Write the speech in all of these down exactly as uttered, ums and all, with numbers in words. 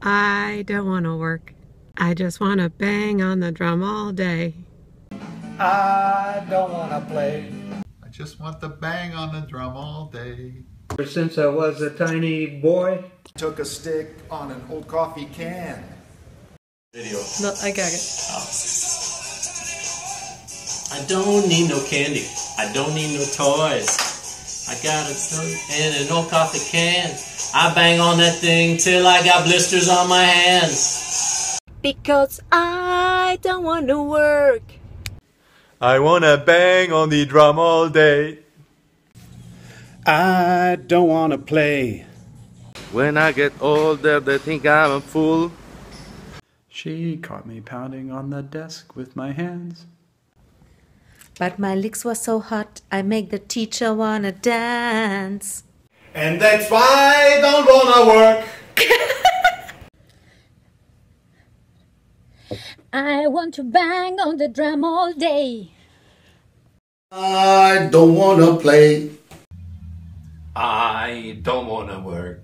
I don't want to work. I just want to bang on the drum all day. I don't want to play. I just want to bang on the drum all day. Ever since I was a tiny boy, Took a stick on an old coffee can. Video. No, I got it. Oh. I don't need no candy. I don't need no toys. I got a in an old coffee can. I bang on that thing till I got blisters on my hands. Because I don't want to work. I wanna bang on the drum all day. I don't want to play. When I get older, they think I'm a fool. She caught me pounding on the desk with my hands. But my licks were so hot, I make the teacher wanna dance. And that's why I don't wanna work. I want to bang on the drum all day. I don't wanna play. I don't wanna work.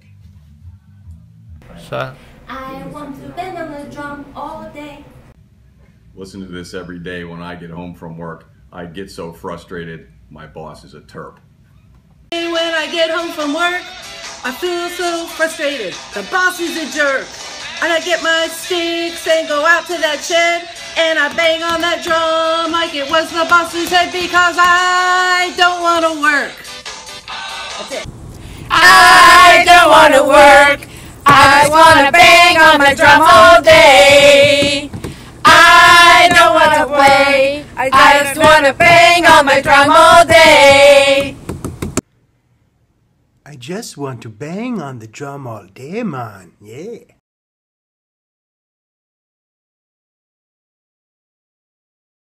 So, I want to bang on the drum all day. Listen to this every day when I get home from work. I get so frustrated, my boss is a terp. When I get home from work, I feel so frustrated. The boss is a jerk. And I get my sticks and go out to that shed and I bang on that drum like it was the boss's head because I don't want to work. That's it. I don't want to work. I want to bang on my drum all day. I don't want to play. I just want to bang on my drum all day. I just want to bang on the drum all day, man. Yeah.